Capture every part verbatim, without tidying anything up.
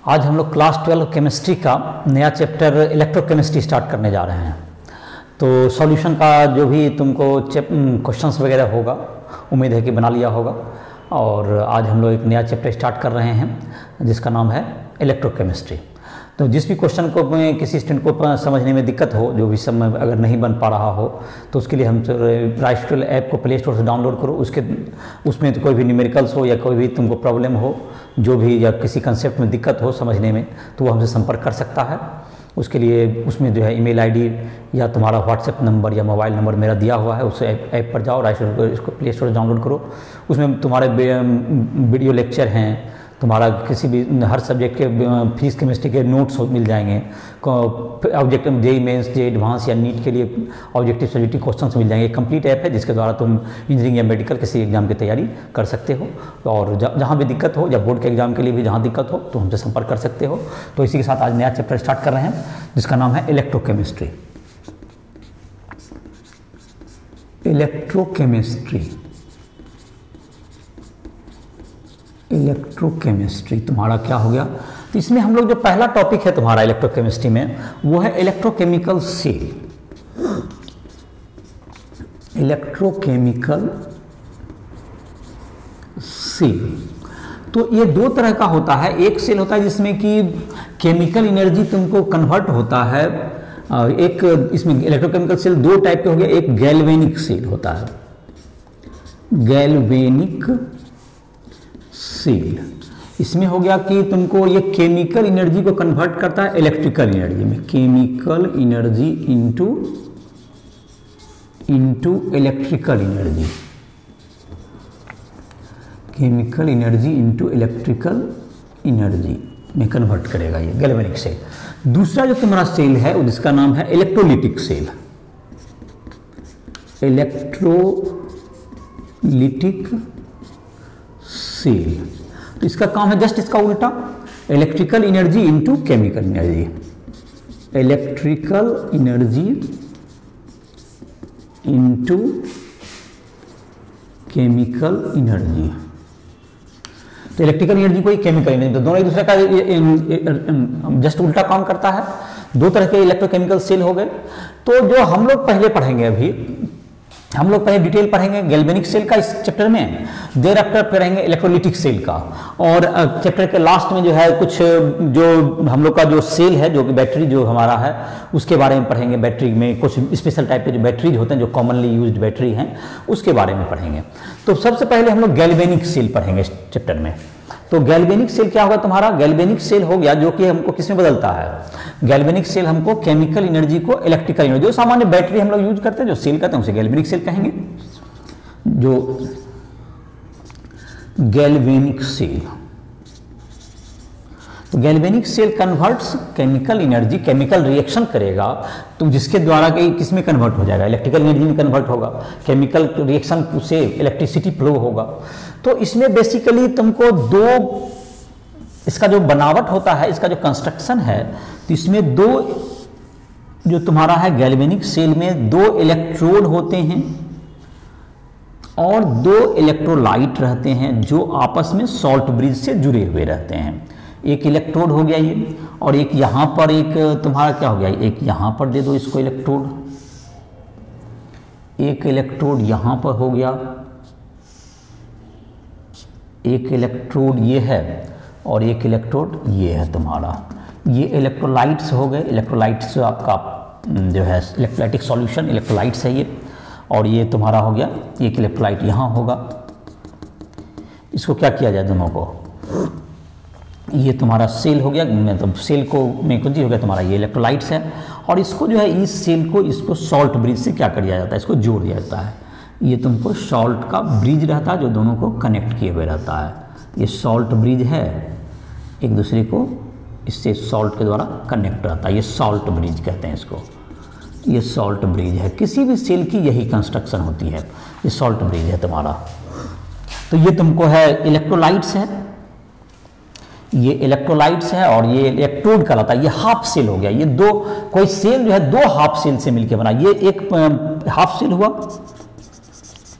आज हम लोग क्लास ट्वेल्व केमिस्ट्री का नया चैप्टर इलेक्ट्रोकेमिस्ट्री स्टार्ट करने जा रहे हैं। तो सॉल्यूशन का जो भी तुमको क्वेश्चंस वगैरह होगा, उम्मीद है कि बना लिया होगा। और आज हम लोग एक नया चैप्टर स्टार्ट कर रहे हैं जिसका नाम है इलेक्ट्रोकेमिस्ट्री। तो जिस भी क्वेश्चन को में किसी स्टूडेंट को समझने में दिक्कत हो, जो भी समय अगर नहीं बन पा रहा हो, तो उसके लिए हम राइस ट्वेल्व ऐप को प्ले स्टोर से डाउनलोड करो। उसके उसमें तो कोई भी न्यूमेरिकल्स हो या कोई भी तुमको प्रॉब्लम हो, जो भी या किसी कंसेप्ट में दिक्कत हो समझने में, तो वो हमसे संपर्क कर सकता है। उसके लिए उसमें जो है ईमेल आईडी या तुम्हारा व्हाट्सएप नंबर या मोबाइल नंबर मेरा दिया हुआ है। उस ऐप ऐप पर जाओ, राइस ट्वेल्व इसको प्ले स्टोर से डाउनलोड करो। उसमें तुम्हारे वीडियो लेक्चर हैं, तुम्हारा किसी भी हर सब्जेक्ट के फिजिक्स केमिस्ट्री के नोट्स मिल जाएंगे। Objective JEE Mains, J advance या नीट के लिए ऑब्जेक्टिव सब्जेक्टिव क्वेश्चंस मिल जाएंगे। कंप्लीट ऐप है जिसके द्वारा तुम इंजीनियरिंग या मेडिकल किसी एग्जाम की तैयारी कर सकते हो। और जहाँ भी दिक्कत हो, या बोर्ड के एग्जाम के लिए भी जहाँ दिक्कत हो, तो हमसे संपर्क कर सकते हो। तो इसी के साथ आज नया चैप्टर स्टार्ट कर रहे हैं जिसका नाम है इलेक्ट्रोकेमिस्ट्री। इलेक्ट्रोकेमिस्ट्री इलेक्ट्रोकेमिस्ट्री तुम्हारा क्या हो गया? तो इसमें हम लोग जो पहला टॉपिक है तुम्हारा इलेक्ट्रोकेमिस्ट्री में, वो है इलेक्ट्रोकेमिकल सेल। इलेक्ट्रोकेमिकल सेल तो ये दो तरह का होता है। एक सेल होता है जिसमें कि केमिकल एनर्जी तुमको कन्वर्ट होता है। एक इसमें इलेक्ट्रोकेमिकल सेल दो टाइप के हो गए। एक गैल्वेनिक सेल होता है, गैल्वेनिक सेल। इसमें हो गया कि तुमको ये केमिकल एनर्जी को कन्वर्ट करता है इलेक्ट्रिकल एनर्जी में। Chemical energy into into electrical energy, chemical energy into electrical energy में कन्वर्ट करेगा ये गैल्वेनिक सेल। दूसरा जो तुम्हारा सेल है जिसका नाम है इलेक्ट्रोलिटिक सेल। इलेक्ट्रोलिटिक सेल, तो इसका काम है जस्ट इसका उल्टा, electrical energy into chemical energy. Electrical energy into chemical energy. तो इलेक्ट्रिकल एनर्जी को ही केमिकल एनर्जी, तो दोनों एक दूसरे का जस्ट उल्टा काम करता है। दो तरह के इलेक्ट्रोकेमिकल सेल हो गए। तो जो हम लोग पहले पढ़ेंगे, अभी हम लोग पहले डिटेल पढ़ेंगे गैल्वेनिक सेल का इस चैप्टर में, देर आफ्टर पढ़ेंगे इलेक्ट्रोलिटिक सेल का। और चैप्टर के लास्ट में जो है कुछ जो हम लोग का जो सेल है, जो कि बैटरी जो हमारा है, उसके बारे में पढ़ेंगे। बैटरी में कुछ स्पेशल टाइप के जो बैटरीज होते हैं, जो कॉमनली यूज्ड बैटरी हैं, उसके बारे में पढ़ेंगे। तो सबसे पहले हम लोग गैल्वेनिक सेल पढ़ेंगे इस चैप्टर में। तो गैल्वेनिक सेल क्या होगा तुम्हारा? गैल्वेनिक सेल हो गया जो कि हमको किसमें बदलता है? गैल्वेनिक सेल हमको केमिकल एनर्जी को इलेक्ट्रिकल एनर्जी, जो सामान्य बैटरी हम लोग यूज करते हैं, जो सेल कहते हैं उसे गैल्वेनिक सेल कहेंगे। जो गैल्वेनिक सेल, तो galvanic cell converts chemical energy, chemical reaction करेगा, तो जिसके द्वारा कि किसमें कन्वर्ट हो जाएगा? इलेक्ट्रिकल एनर्जी में कन्वर्ट होगा। केमिकल रिएक्शन से इलेक्ट्रिसिटी फ्लो होगा। तो इसमें बेसिकली तुमको दो, इसका जो बनावट होता है, इसका जो कंस्ट्रक्शन है, तो इसमें दो जो तुम्हारा है गैल्वेनिक सेल में दो इलेक्ट्रोड होते हैं और दो इलेक्ट्रोलाइट रहते हैं जो आपस में सॉल्ट ब्रिज से जुड़े हुए रहते हैं। एक इलेक्ट्रोड हो गया ये, और एक यहां पर एक तुम्हारा क्या हो गया, एक यहां पर दे दो इसको इलेक्ट्रोड, एक इलेक्ट्रोड यहां पर हो गया, एक इलेक्ट्रोड ये है और एक इलेक्ट्रोड ये है तुम्हारा। ये इलेक्ट्रोलाइट्स हो गए। इलेक्ट्रोलाइट्स आपका जो है इलेक्ट्रोलाइटिक सॉल्यूशन, इलेक्ट्रोलाइट्स है ये। और ये तुम्हारा हो गया, एक इलेक्ट्रोलाइट यहाँ होगा। इसको क्या किया जाए दोनों को? ये तुम्हारा सेल हो गया, मतलब सेल को में कुछ हो गया तुम्हारा, ये इलेक्ट्रोलाइट्स है। और इसको जो है इस सेल को इसको सॉल्ट ब्रिज से क्या कर दिया जाता है? इसको जोड़ दिया जाता है। ये तुमको सॉल्ट का ब्रिज रहता है जो दोनों को कनेक्ट किए हुए रहता है। ये सॉल्ट ब्रिज है, एक दूसरे को इससे सॉल्ट के द्वारा कनेक्ट रहता है। ये सॉल्ट ब्रिज कहते हैं इसको। ये सॉल्ट ब्रिज है, किसी भी सेल की यही कंस्ट्रक्शन होती है। ये सॉल्ट ब्रिज है तुम्हारा। तो ये तुमको है इलेक्ट्रोलाइट्स है, ये इलेक्ट्रोलाइट्स है और ये इलेक्ट्रोड कहलाता है। ये हाफ सेल हो गया। ये दो, कोई सेल जो है दो हाफ सेल से मिलकर बना। ये एक हाफ सेल हुआ,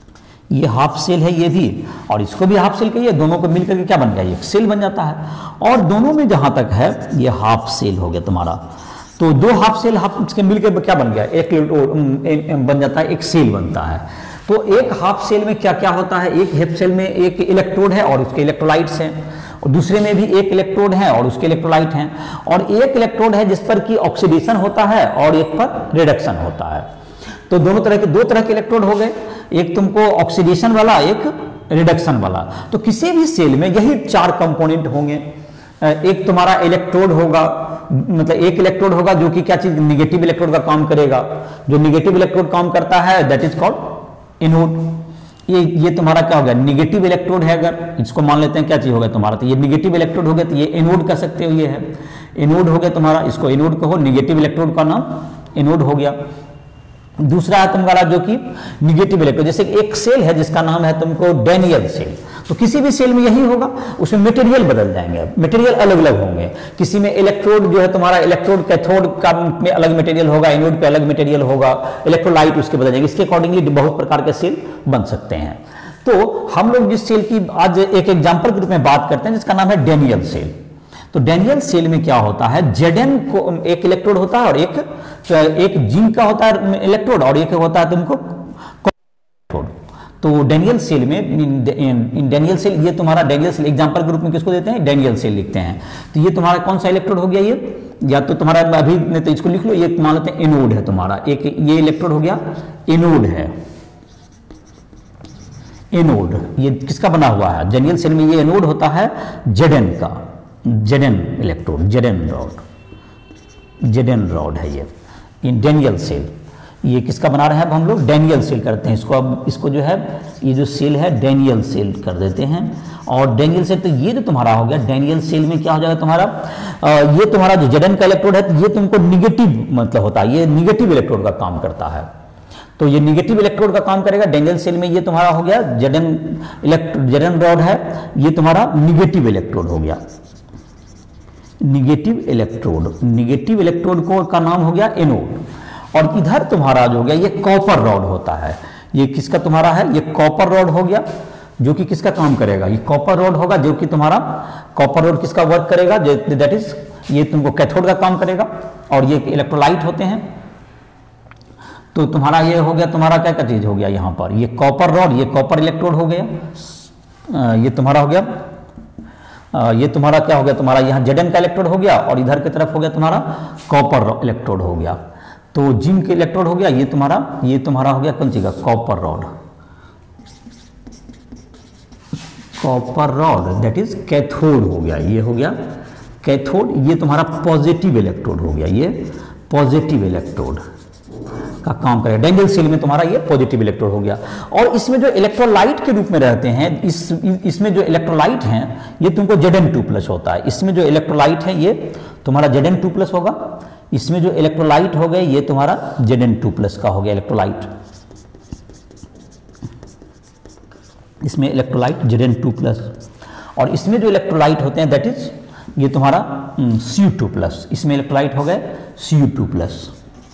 ये हाफ सेल है ये भी, और इसको भी हाफ सेल कहिए, दोनों को मिलकर के क्या बन गया, एक सेल बन जाता है। और दोनों में जहां तक है ये हाफ सेल हो गया तुम्हारा। तो दो हाफ सेल हाफ इसके मिलकर क्या बन गया, एक बन जाता है, एक सेल बनता है। तो एक हाफ सेल में क्या क्या होता है, एक हाफ सेल में एक इलेक्ट्रोड है और उसके इलेक्ट्रोलाइट्स हैं, और दूसरे में भी एक इलेक्ट्रोड है और उसके इलेक्ट्रोलाइट हैं, और एक इलेक्ट्रोड है जिस पर कि ऑक्सीडेशन होता है और एक पर रिडक्शन होता है। तो दोनों तरह के दो तरह के इलेक्ट्रोड हो गए, एक तुमको ऑक्सीडेशन वाला, एक रिडक्शन वाला। तो किसी भी सेल में यही चार कंपोनेंट होंगे। एक तुम्हारा इलेक्ट्रोड होगा, मतलब एक इलेक्ट्रोड होगा जो कि क्या चीज, निगेटिव इलेक्ट्रोड का काम करेगा। जो निगेटिव इलेक्ट्रोड काम करता है दैट इज कॉल्ड एनोड। ये ये तुम्हारा क्या होगा, निगेटिव इलेक्ट्रोड है, अगर इसको मान लेते हैं क्या चीज होगा तुम्हारा, तो ये निगेटिव इलेक्ट्रोड हो गया, तो ये एनोड कह सकते हो, ये है एनोड हो गया तुम्हारा, इसको एनोड कहो, निगेटिव इलेक्ट्रोड का नाम एनोड हो गया। दूसरा है तुम्हारा जो कि निगेटिव इलेक्ट्रोड, जैसे एक सेल है जिसका नाम है तुमको डैनियल सेल, तो किसी भी सेल में यही होगा, उसमें मटेरियल बदल जाएंगे, मटेरियल अलग अलग होंगे। किसी में इलेक्ट्रोड जो है तुम्हारा, इलेक्ट्रोड कैथोड का में अलग मटेरियल होगा, एनोड पे अलग मटेरियल होगा, इलेक्ट्रोलाइट उसके बदल जाएंगे। इसके अकॉर्डिंगली बहुत प्रकार के सेल बन सकते हैं। तो हम लोग जिस सेल की आज एक एग्जाम्पल के रूप में बात करते हैं जिसका नाम है डैनियल सेल। तो डैनियल सेल में क्या होता है, जेडन को एक इलेक्ट्रोड होता है और एक एक जिंक का होता है इलेक्ट्रोड, और एक होता है तुमको इलेक्ट्रोड। तो डैनियल सेल में, इन डैनियल सेल, ये तुम्हारा डैनियल सेल एग्जांपल के रूप में किसको देते हैं, डैनियल सेल लिखते हैं। तो ये तुम्हारा कौन सा इलेक्ट्रोड हो गया, ये या तो तुम्हारा अभी नहीं तो इसको लिख लो, ये मान लेते हैं एनोड है तुम्हारा, एक ये इलेक्ट्रोड हो गया एनोड है, एनोड। ये किसका बना हुआ है, डैनियल सेल में ये एनोड होता है जेडन का, Z N electrode, Z N rod, Z N rod है ये इन डैनियल सेल। ये किसका बना रहे हैं अब हम लोग, डैनियल सेल करते हैं इसको। अब इसको जो है ये जो सेल है डैनियल सेल कर देते हैं। और डैनियल सेल, तो ये जो तुम्हारा हो गया डैनियल सेल में क्या हो जाएगा तुम्हारा, आ, ये तुम्हारा जो जेडन का इलेक्ट्रोड है तो ये तुमको निगेटिव मतलब होता है, ये निगेटिव इलेक्ट्रोड का काम करता है। तो ये निगेटिव इलेक्ट्रोड का काम करेगा डैनियल सेल में। ये तुम्हारा हो गया जेडन इलेक्ट्रोड, जेडन रॉड है, ये तुम्हारा निगेटिव इलेक्ट्रोड हो गया, निगेटिव इलेक्ट्रोड। निगेटिव इलेक्ट्रोड को का नाम हो गया एनोड। और इधर तुम्हारा जो हो गया ये कॉपर रॉड होता है। ये किसका तुम्हारा है, ये कॉपर रॉड हो गया, जो कि किसका काम करेगा, ये कॉपर रॉड होगा, जो कि तुम्हारा कॉपर रॉड किसका वर्क करेगा, दैट इज ये तुमको कैथोड का काम करेगा। और ये इलेक्ट्रोलाइट होते हैं। तो तुम्हारा ये हो गया, तुम्हारा क्या क्या चीज हो गया यहाँ पर, ये कॉपर रॉड, ये कॉपर इलेक्ट्रोड हो गया, ये तुम्हारा हो गया, ये तुम्हारा क्या हो गया, तुम्हारा यहाँ जेडन का इलेक्ट्रोड हो गया, और इधर की तरफ हो गया तुम्हारा कॉपर इलेक्ट्रोड हो गया। तो जिंक इलेक्ट्रोड हो गया, ये तुम्हारा ये तुम्हारा हो गया कौन सी का, copper rod, copper rod that is cathode हो गया, ये हो गया कैथोड। ये तुम्हारा पॉजिटिव इलेक्ट्रोड हो गया, ये पॉजिटिव इलेक्ट्रोड का काम करेगा। डैनियल सेल में तुम्हारा ये पॉजिटिव इलेक्ट्रोड हो गया। और इसमें जो इलेक्ट्रोलाइट के रूप में रहते हैं, इस इसमें जो इलेक्ट्रोलाइट हैं ये तुमको जेडन टू प्लस होता है। इसमें जो इलेक्ट्रोलाइट है ये तुम्हारा जेडन टू प्लस होगा। इसमें जो इलेक्ट्रोलाइट हो गए ये तुम्हारा जेडन टू प्लस का हो गया इलेक्ट्रोलाइट। इसमें इलेक्ट्रोलाइट जेडन टू प्लस। और इसमें जो इलेक्ट्रोलाइट होते हैं दैट इज ये तुम्हारा सी यू टू प्लस। इसमें इलेक्ट्रोलाइट हो गए C U two plus,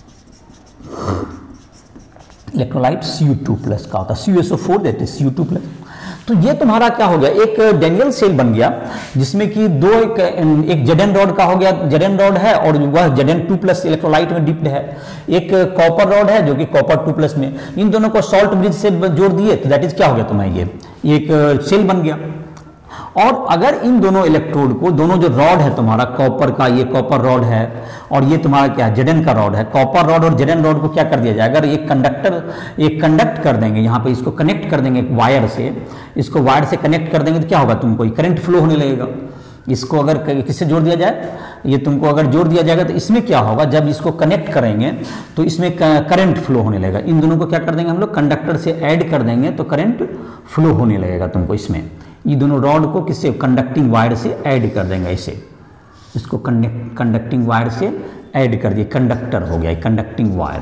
electrolyte C U two plus का होता है, C U S O four that is C U two plus. तो ये तुम्हारा क्या हो गया, एक डैनियल सेल बन गया जिसमें कि दो एक, एक जेडन रॉड का हो गया, जेडन रॉड है और वह जेडन टू प्लस इलेक्ट्रोलाइट में डिप्ड है। एक कॉपर रॉड है जो कि कॉपर टू प्लस में, इन दोनों को सॉल्ट ब्रिज से जोड़ दिए तो दैट इज क्या हो गया तुम्हें, ये एक सेल बन गया। और अगर इन दोनों इलेक्ट्रोड को, दोनों जो रॉड है तुम्हारा कॉपर का, ये कॉपर रॉड है और ये तुम्हारा क्या है जेडन का रॉड है, कॉपर रॉड और जेडन रॉड को क्या कर दिया जाए, अगर एक कंडक्टर एक कंडक्ट कर देंगे, यहाँ पे इसको कनेक्ट कर देंगे वायर से, इसको वायर से कनेक्ट कर देंगे तो क्या होगा, तुमको करंट फ्लो होने लगेगा। इसको अगर किससे जोड़ दिया जाए, ये तुमको अगर जोड़ दिया जाएगा तो इसमें क्या होगा, जब इसको कनेक्ट करेंगे तो इसमें करंट फ्लो होने लगेगा। इन दोनों को क्या कर देंगे हम लोग, कंडक्टर से ऐड कर देंगे तो करंट फ्लो होने लगेगा तुमको इसमें। ये दोनों रॉड को किससे, कंडक्टिंग वायर से ऐड कर देंगे इसे, इसको कंडक्टिंग वायर से ऐड कर दिए, कंडक्टर हो गया कंडक्टिंग वायर,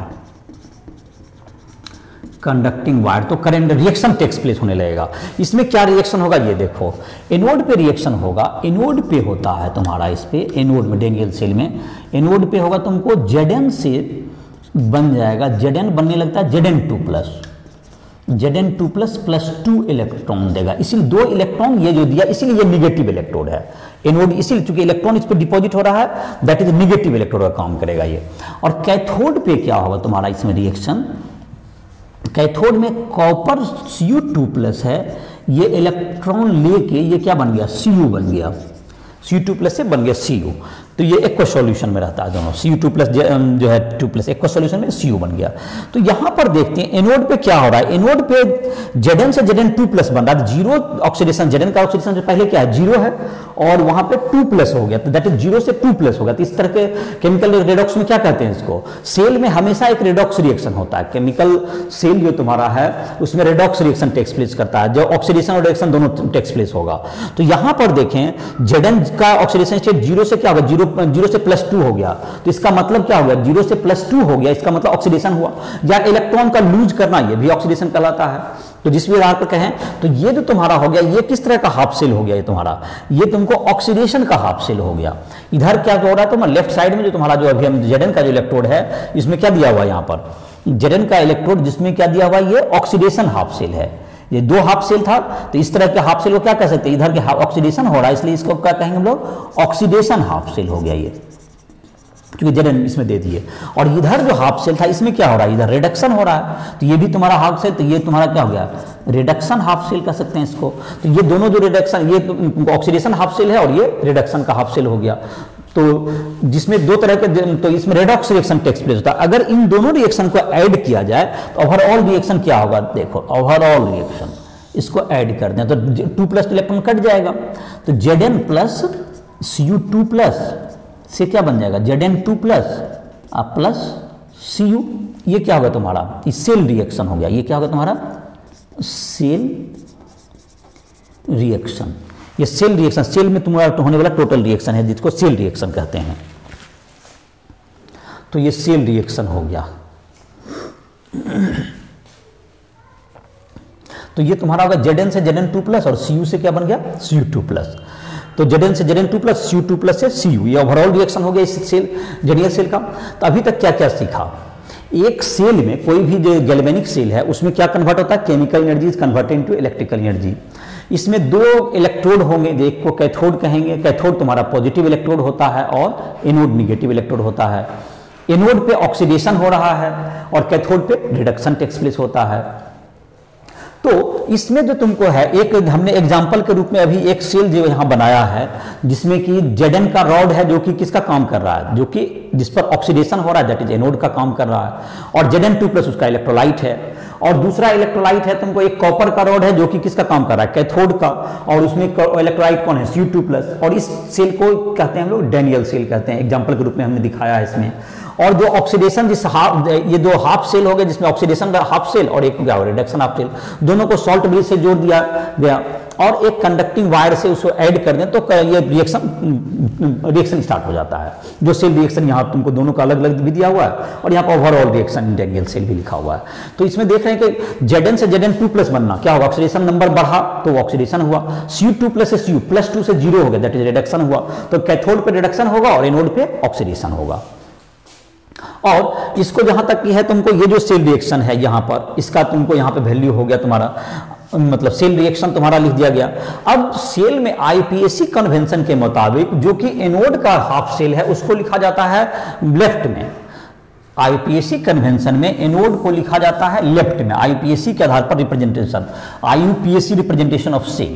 कंडक्टिंग वायर। तो करंट रिएक्शन टेक्स प्लेस होने लगेगा। इसमें क्या रिएक्शन होगा ये देखो, एनोड पे रिएक्शन होगा, एनोड पे होता है तुम्हारा, इस पे एनोड में डैनियल सेल में एनोड पे होगा तुमको जेडन से बन जाएगा, जेडन बनने लगता है Z N two plus, Z N two plus plus two electron देगा, इसीलिए दो इलेक्ट्रॉन ये जो दिया इसीलिए ये निगेटिव इलेक्ट्रोड है एनोड, इसीलिए चूंकि इलेक्ट्रॉन इस पर डिपॉजिट हो रहा है दैट इज निगेटिव इलेक्ट्रोड का काम करेगा ये। और कैथोड पे क्या होगा तुम्हारा इसमें रिएक्शन, कैथोड में copper C U two plus है, ये इलेक्ट्रॉन लेके ये क्या बन गया सी यू बन गया, सी यू टू प्लस से बन गया सी यू, तो ये एक्वा सॉल्यूशन में रहता है दोनों, सी यू टू प्लस जो है टू प्लस एक्वा सॉल्यूशन में सी यू बन गया। तो यहां पर देखते हैं एनोड पे क्या हो रहा है, एनोड पे जेडन से जेडन टू प्लस बन रहा है, जीरो ऑक्सीडेशन, जेडन का ऑक्सीडेशन जो पहले क्या है जीरो है और वहां पे टू प्लस हो गया, तो दैट इज जीरो से टू प्लस हो गया। तो इस तरह के केमिकल रेडॉक्स में क्या कहते हैं इसको, सेल में हमेशा एक रेडॉक्स रिएक्शन होता है, केमिकल सेल जो तुम्हारा है उसमें रेडॉक्स रिएक्शन टेक्स प्लेस करता है, जो ऑक्सीडेशन और रिएक्शन दोनों टेक्स प्लेस होगा। तो यहां पर देखें जेडन का ऑक्सीडेशन स्टेट जीरो से क्या होगा, जीरो जीरो से प्लस टू हो गया, तो इसका मतलब क्या हो गया, जीरो से प्लस टू हो गया, इसका मतलब ऑक्सीडेशन हुआ, या इलेक्ट्रॉन का लूज करना ये भी ऑक्सीडेशन कहलाता है। तो जिस भी आधार पर कहें तो ये जो तुम्हारा हो गया ये किस तरह का हाफ सेल हो गया, ये तुम्हारा ये तुमको ऑक्सीडेशन का हाफ सेल हो गया। इधर क्या हो रहा है तुम्हारा लेफ्ट साइड में जो तुम्हारा जो अभी हम जेडन का जो इलेक्ट्रोड है इसमें क्या दिया हुआ है, यहाँ पर जेडन का इलेक्ट्रोड जिसमें क्या दिया हुआ है, ये ऑक्सीडेशन हाफ सेल है, ये दो हाफ सेल था, तो इस तरह के हाफ सेल को क्या कह सकते हैं, इधर के ऑक्सीडेशन हो रहा है इसलिए इसको क्या कहेंगे हम लोग, ऑक्सीडेशन हाफ सेल हो गया ये, क्योंकि जेडन इसमें दे दिए। और इधर जो हाफ सेल था इसमें क्या हो रहा है, इधर रिडक्शन हो रहा है, तो ये भी तुम्हारा हाफ सेल, तो ये तुम्हारा क्या हो गया, रिडक्शन हाफ सेल कह सकते हैं इसको। तो ये दोनों जो रिडक्शन, ये ऑक्सीडेशन हाफ सेल है और ये रिडक्शन का हाफ सेल हो गया, तो जिसमें दो तरह के, तो इसमें रेडॉक्स रिएक्शन टेक्स प्लेस होता है। अगर इन दोनों रिएक्शन को ऐड किया जाए तो ओवरऑल रिएक्शन क्या होगा, देखो ओवरऑल रिएक्शन इसको ऐड कर दें तो टू प्लस इलेक्ट्रॉन कट जाएगा, तो Z N plus C U two plus से क्या बन जाएगा, Z N two plus plus C U, ये क्या होगा तुम्हारा, ये सेल रिएक्शन हो गया, ये क्या होगा तुम्हारा सेल रिएक्शन। ये सेल रिएक्शन, सेल में तुम्हारा होने वाला टोटल रिएक्शन है जिसको सेल रिएक्शन कहते हैं, तो ये सेल रिएक्शन हो गया। तो ये तुम्हारा होगा जेड एन से जेड एन टू प्लस और सी यू से क्या बन गया, सी यू टू प्लस, तो जेड एन से Z N two plus C U two plus से सी यू, ये ओवरऑल रिएक्शन हो गया इस सेल जेडीएल सेल का। तो अभी तक क्या क्या सीखा, एक सेल में कोई भी जो गैल्वेनिक सेल है उसमें क्या कन्वर्ट होता है, chemical energy is converted into electrical energy. इसमें दो इलेक्ट्रोड होंगे, एक को कैथोड कहेंगे, कैथोड तुम्हारा पॉजिटिव इलेक्ट्रोड होता है और एनोड निगेटिव इलेक्ट्रोड होता है। एनोड पे ऑक्सीडेशन हो रहा है और कैथोड पे रिडक्शन टेक्स प्लेस होता है। तो इसमें जो तुमको है, एक हमने एग्जांपल के रूप में अभी एक सेल जो यहाँ बनाया है जिसमें कि जेडन का रॉड है जो कि किसका काम कर रहा है, जो कि जिस पर ऑक्सीडेशन हो रहा है दैट इज एनोड का काम कर रहा है, और जेडन टू प्लस उसका इलेक्ट्रोलाइट है, और दूसरा इलेक्ट्रोलाइट है तुमको एक कॉपर का रॉड है जो कि किसका काम कर रहा है, कैथोड का, और उसमें इलेक्ट्रोलाइट कौन है, सी यू टू प्लस, और इस सेल को कहते हैं हम लोग डैनियल सेल कहते हैं, एग्जाम्पल के रूप में हमने दिखाया है इसमें। और जो ऑक्सीडेशन जिस हाफ, ये दो हाफ सेल हो गए जिसमें ऑक्सीडेशन हाफ सेल और एक क्या हो रिडक्शन हाफ सेल, दोनों को सॉल्ट ब्रिज से जोड़ दिया गया और एक कंडक्टिंग वायर से उसको ऐड कर दें तो ये रिएक्शन रिएक्शन स्टार्ट हो जाता है। जो सेल रिएक्शन यहाँ तुमको दोनों का अलग अलग भी दिया हुआ है और यहाँ पर ओवरऑल रिएक्शन डैनियल सेल भी लिखा हुआ है। तो इसमें देख रहे हैं कि जेडन से जेडन टू प्लस बनना क्या होगा, ऑक्सीडेशन नंबर बढ़ा तो ऑक्सीडेशन हुआ, सी यू टू प्लस से सी यू प्लस टू से जीरो हो गया दैट इज रिडक्शन हुआ, तो कैथोड पे रिडक्शन होगा और एनोड पे ऑक्सीडेशन होगा। और इसको जहां तक की है तुमको ये जो सेल रिएक्शन है यहाँ पर, इसका तुमको यहाँ पे वैल्यू हो गया तुम्हारा, मतलब सेल रिएक्शन तुम्हारा लिख दिया गया। अब सेल में आईपीएसी कन्वेंशन के मुताबिक जो कि एनोड का हाफ सेल है उसको लिखा जाता है लेफ्ट में, आईपीएसी कन्वेंशन में एनोड को लिखा जाता है लेफ्ट में, आईपीएसी के आधार पर representation, IUPAC representation of cell,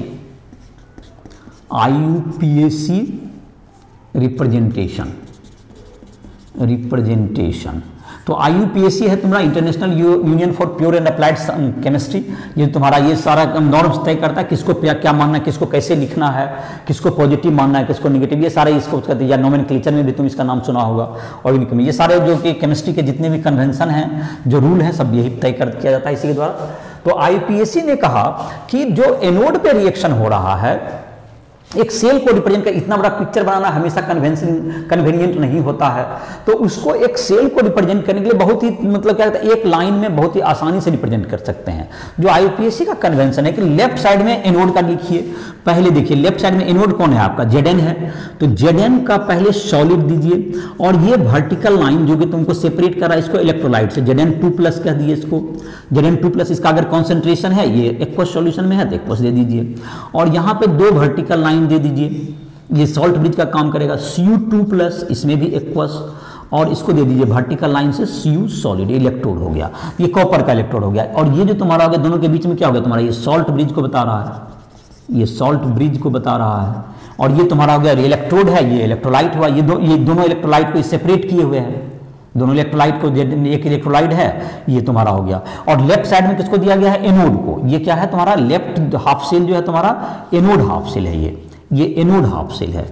IUPAC representation representation तो आईयूपीएसी है तुम्हारा international union for pure and applied chemistry, ये तुम्हारा ये सारा नॉर्म्स तय करता है किसको क्या क्या मानना है, किसको कैसे लिखना है, किसको पॉजिटिव मानना है, किसको नेगेटिव, ये सारे इसको कहते हैं, या नोमेनक्लेचर में भी तुम इसका नाम सुना होगा। और ये सारे जो कि केमिस्ट्री के जितने भी कन्वेंशन हैं, जो रूल हैं, सब यही तय कर किया जाता है इसी के द्वारा। तो आईपीएसी ने कहा कि जो एनोड पे रिएक्शन हो रहा है एक सेल को रिप्रेजेंट कर, इतना बड़ा पिक्चर बनाना हमेशा कन्वेंशन कन्वीनियंट नहीं होता है, तो उसको एक सेल को रिप्रेजेंट करने के लिए बहुत ही मतलब क्या कहते हैं, एक लाइन में बहुत ही आसानी से रिप्रेजेंट कर सकते हैं। जो आईयूपीएससी का कन्वेंशन है कि लेफ्ट साइड में एनोड का लिखिए, पहले देखिए लेफ्ट साइड में एनोड कौन है आपका, जेड एन है, तो जेड एन का पहले सॉलिड दीजिए, और ये वर्टिकल लाइन जो कि तुमको सेपरेट कर रहा है इसको इलेक्ट्रोलाइट से जेड एन टू प्लस कह दिए इसको, जेड एन टू प्लस, इसका अगर कॉन्सेंट्रेशन है ये एक्वस सॉल्यूशन में है तो एक्वस दे दीजिए, और यहाँ पे दो वर्टिकल लाइन दे दीजिए, ये सॉल्ट ब्रिज का काम करेगा, सी यू टू प्लस इसमें भी एक्वस, और इसको दे दीजिए वर्टिकल लाइन से सी यू सॉलिड, इलेक्ट्रोड हो गया, ये कॉपर का इलेक्ट्रोड हो गया, और ये जो तुम्हारा हो गया दोनों के बीच में क्या हो गया तुम्हारा, ये सॉल्ट ब्रिज को बता रहा है, ये सॉल्ट ब्रिज को बता रहा है, और ये तुम्हारा हो गया इलेक्ट्रोड है, ये इलेक्ट्रोलाइट हुआ, ये दो ये दोनों इलेक्ट्रोलाइट को सेपरेट किए हुए हैं, दोनों इलेक्ट्रोलाइट को, एक इलेक्ट्रोलाइट है ये तुम्हारा हो गया, और लेफ्ट साइड में किसको दिया गया है, एनोड को, ये क्या है तुम्हारा लेफ्ट हाफ सेल जो है तुम्हारा एनोड हाफ सेल है, ये ये एनोड हाफ सेल है,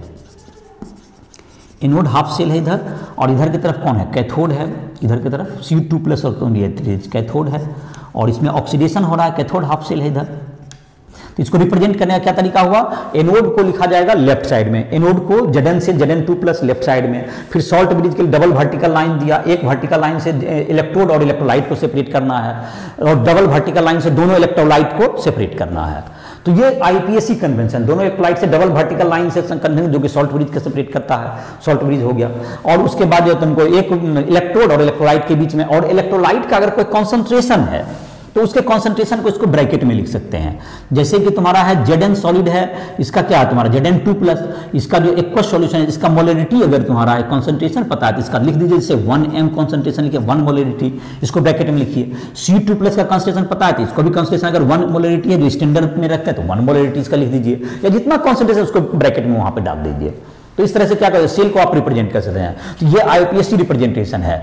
एनोड हाफ सेल है इधर, और इधर की तरफ कौन है, कैथोड है, इधर की तरफ सी टू प्लस और कैथोड है, और इसमें ऑक्सीडेशन हो रहा है, कैथोड हाफ सेल है इधर। तो इसको रिप्रेजेंट करने का क्या तरीका हुआ, एनोड को लिखा जाएगा लेफ्ट साइड में, एनोड को जेडन से Z N two plus left side में, फिर सॉल्ट ब्रिज के लिए डबल वर्टिकल लाइन दिया, एक वर्टिकल लाइन से इलेक्ट्रोड और इलेक्ट्रोलाइट को सेपरेट करना है, और डबल वर्टिकल लाइन से दोनों इलेक्ट्रोलाइट को सेपरेट करना है। तो ये आईपीएससी कन्वेंशन, दोनों इलेक्ट्रोलाइट से डबल वर्टिकल लाइन से कन्वेंशन जो कि सॉल्ट ब्रिज को सेपरेट करता है, सॉल्ट ब्रिज हो गया, और उसके बाद जो तुमको एक इलेक्ट्रोड और इलेक्ट्रोलाइट के बीच में, और इलेक्ट्रोलाइट का अगर कोई कॉन्सेंट्रेशन है तो उसके कॉन्सेंट्रेशन को इसको ब्रैकेट में लिख सकते हैं, जैसे कि तुम्हारा है जेडन सॉलिड है, इसका क्या है तुम्हारा जेडन टू प्लस, इसका जो एक्वस सॉल्यूशन है इसका मोलरिटी अगर तुम्हारा है कॉन्सेंट्रेशन पता है तो इसका लिख दीजिए, जैसे वन एम कॉन्सेंट्रेशन लिखिए, वन मोलरिटी, इसको ब्रैकेट में लिखिए। सी टू प्लस का कॉन्सेंट्रेशन पता है तो इसको भी कॉन्सेंट्रेशन अगर वन मोलरिटी है जो स्टैंडर्ड में रखते हैं तो वन मोलरिटी इसका लिख दीजिए, या जितना कॉन्सेंट्रेशन उसको ब्रैकेट में वहां पर डाल दीजिए। तो इस तरह से क्या करें, सेल को आप रिप्रेजेंट कर सकते हैं। तो ये आईयूपीएससी रिप्रेजेंटेशन है।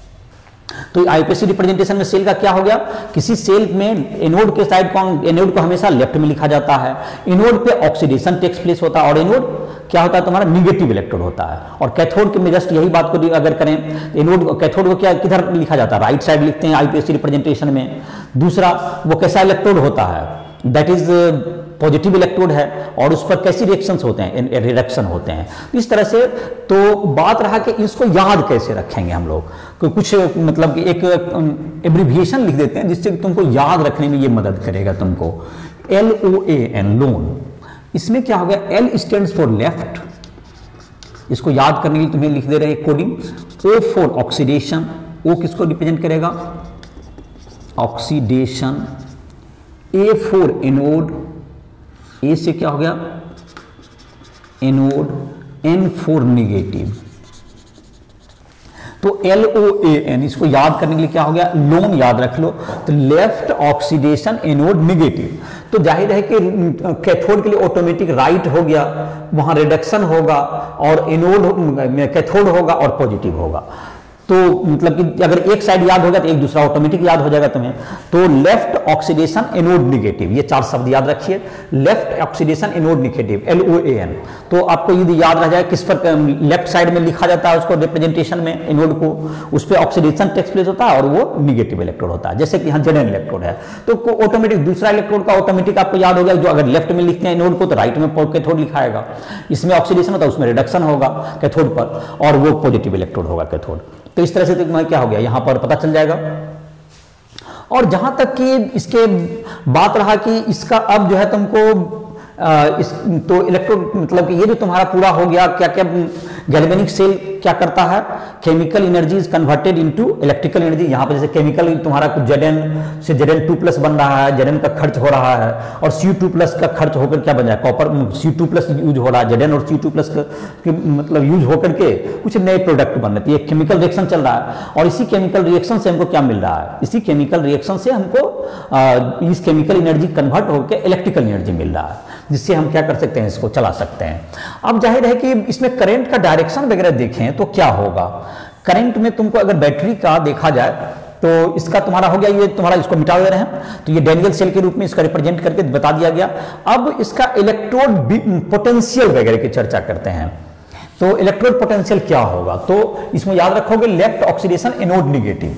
तो आईयूपीएससी रिप्रेजेंटेशन में सेल का क्या हो गया, किसी सेल में एनोड के साइड कौन, एनोड को हमेशा लेफ्ट में लिखा जाता है, एनोड पे ऑक्सीडेशन टेक्स प्लेस होता है, और एनोड क्या होता है तुम्हारा निगेटिव इलेक्ट्रोड होता है, और कैथोड के में जस्ट यही बात को अगर करें, एनोड कैथोड को क्या किधर लिखा जाता है, राइट साइड लिखते हैं आईयूपीएससी रिप्रेजेंटेशन में। दूसरा वो कैसा इलेक्ट्रोड होता है, दैट इज पॉजिटिव इलेक्ट्रोड है, और उस पर कैसी रिएक्शंस होते हैं, रिडक्शन होते हैं। इस तरह से तो बात रहा कि इसको याद कैसे रखेंगे हम लोग, तो कुछ मतलब कि एक एब्रिविएशन लिख देते हैं जिससे तुमको याद रखने में ये मदद करेगा तुमको। L O A N, loan, इसमें क्या हो गया, एल स्टैंड्स फॉर लेफ्ट, इसको याद करने के लिए तुम्हें लिख दे रहे हैं coding. O for oxidation, O किसको रिप्रेजेंट करेगा, oxidation. A for anode, A से क्या हो गया एनोड। एन फॉर निगेटिव, तो एल ओ ए एन, इसको याद करने के लिए क्या हो गया, लोन याद रख लो। तो लेफ्ट ऑक्सीडेशन एनोड निगेटिव, तो जाहिर है कि कैथोड के लिए ऑटोमेटिक राइट हो गया, वहां रिडक्शन होगा, और एनोड कैथोड होगा और पॉजिटिव होगा। तो मतलब कि अगर एक साइड याद होगा तो एक दूसरा ऑटोमेटिक याद हो जाएगा तुम्हें। तो लेफ्ट ऑक्सीडेशन एनोड निगेटिव, ये चार शब्द याद रखिए, left oxidation anode negative, L O A N. तो आपको यदि याद रह जाए किस पर लेफ्ट साइड में लिखा जाता है उसको रिप्रेजेंटेशन में एनोड को, उस पर ऑक्सीडेशन टेक्स प्लेस होता है और वो निगेटिव इलेक्ट्रोड होता है, जैसे कि यहाँ जेडन इलेक्ट्रोड है तो ऑटोमेटिक दूसरा इलेक्ट्रोड का ऑटोमेटिक आपको याद हो गया, जो अगर लेफ्ट में लिखते हैं एनोड को तो राइट में कैथोड लिखाएगा, इसमें ऑक्सीडेशन होता है उसमें रिडक्शन होगा कैथोड पर, और वो पॉजिटिव इलेक्ट्रोड होगा कैथोड। तो इस तरह से तुम्हें क्या हो गया यहां पर पता चल जाएगा। और जहां तक कि इसके बात रहा कि इसका अब जो है तुमको आ, इस तो इलेक्ट्रो मतलब कि ये जो तुम्हारा पूरा हो गया, क्या क्या गैल्वेनिक सेल क्या करता है, chemical energy is converted into electrical energy. यहाँ पर जैसे केमिकल तुम्हारा कुछ जेडन से जेडन टू प्लस बन रहा है, जेडन का खर्च हो रहा है, और सी टू प्लस का खर्च होकर क्या बन जाए, copper C two plus use हो रहा है, जेडन और सी टू प्लस मतलब यूज होकर के कुछ नए प्रोडक्ट बन रहे हैं। ये केमिकल रिएक्शन चल रहा है, और इसी केमिकल रिएक्शन से हमको क्या मिल रहा है, इसी केमिकल रिएक्शन से हमको आ, इस केमिकल एनर्जी कन्वर्ट होकर इलेक्ट्रिकल एनर्जी मिल रहा है, जिससे हम क्या कर सकते हैं, इसको चला सकते हैं। अब जाहिर है कि इसमें करंट का डायरेक्शन वगैरह देखें तो क्या होगा, करंट में तुमको अगर बैटरी का देखा जाए तो इसका तुम्हारा हो गया, ये तुम्हारा इसको मिटा दे रहे हैं, तो ये डैनियल सेल के रूप में इसका रिप्रेजेंट करके बता दिया गया। अब इसका इलेक्ट्रोड पोटेंशियल वगैरह की चर्चा करते हैं। तो इलेक्ट्रोड पोटेंशियल क्या होगा, तो इसमें याद रखोगे लेफ्ट ऑक्सीडेशन एनोड निगेटिव,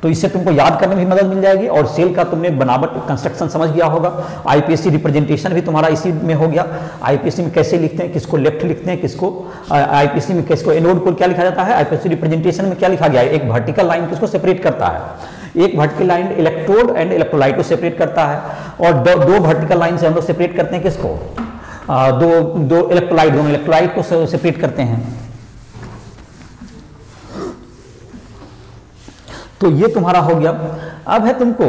तो इससे तुमको याद करने में भी मदद मिल जाएगी और सेल का तुमने बनावट कंस्ट्रक्शन समझ गया होगा। आईपीएससी रिप्रेजेंटेशन भी तुम्हारा इसी में हो गया। आईपीएससी में कैसे लिखते हैं, किसको लेफ्ट लिखते हैं, किसको आईपीएससी में किसको एनोड को क्या लिखा जाता है, आईपीएससी रिप्रेजेंटेशन में क्या लिखा गया है, एक वर्टिकल लाइन किसको सेपरेट करता है, एक vertical line electrode and electrolyte को सेपरेट करता है, और दो, दो वर्टिकल लाइन से हम लोग सेपरेट करते हैं किसको, आ, दो दो इलेक्ट्रोलाइट, दोनों इलेक्ट्रोलाइट को सेपरेट करते हैं। तो ये तुम्हारा हो गया। अब है तुमको